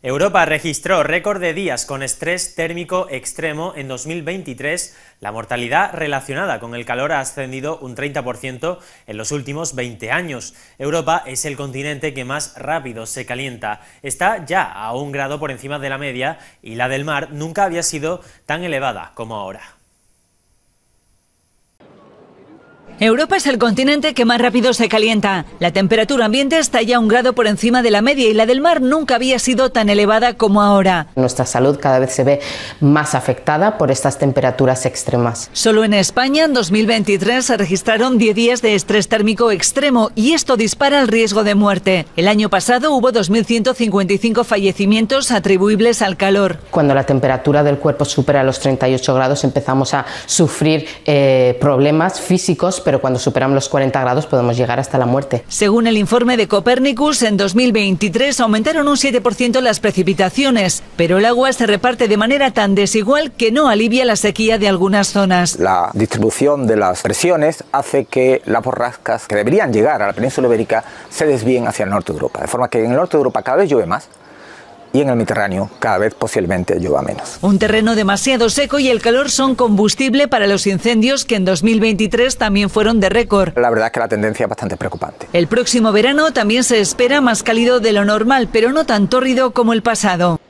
Europa registró récord de días con estrés térmico extremo en 2023. La mortalidad relacionada con el calor ha ascendido un 30% en los últimos 20 años. Europa es el continente que más rápido se calienta. Está ya a 1 grado por encima de la media y la del mar nunca había sido tan elevada como ahora. Europa es el continente que más rápido se calienta. La temperatura ambiente está ya 1 grado por encima de la media y la del mar nunca había sido tan elevada como ahora. Nuestra salud cada vez se ve más afectada por estas temperaturas extremas. Solo en España en 2023 se registraron 10 días de estrés térmico extremo y esto dispara el riesgo de muerte. El año pasado hubo 2.155 fallecimientos atribuibles al calor. Cuando la temperatura del cuerpo supera los 38 grados empezamos a sufrir problemas físicos, pero cuando superamos los 40 grados podemos llegar hasta la muerte. Según el informe de Copernicus, en 2023 aumentaron un 7% las precipitaciones, pero el agua se reparte de manera tan desigual que no alivia la sequía de algunas zonas. La distribución de las presiones hace que las borrascas que deberían llegar a la península ibérica se desvíen hacia el norte de Europa, de forma que en el norte de Europa cada vez llueve más y en el Mediterráneo cada vez posiblemente llueva menos. Un terreno demasiado seco y el calor son combustible para los incendios que en 2023 también fueron de récord. La verdad es que la tendencia es bastante preocupante. El próximo verano también se espera más cálido de lo normal, pero no tan tórrido como el pasado.